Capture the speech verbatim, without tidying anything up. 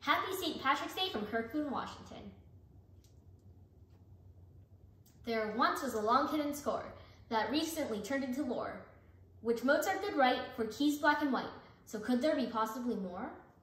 Happy Saint Patrick's Day from Kirkland, Washington. There once was a long hidden score that recently turned into lore, which Mozart did write for keys black and white. So could there be possibly more?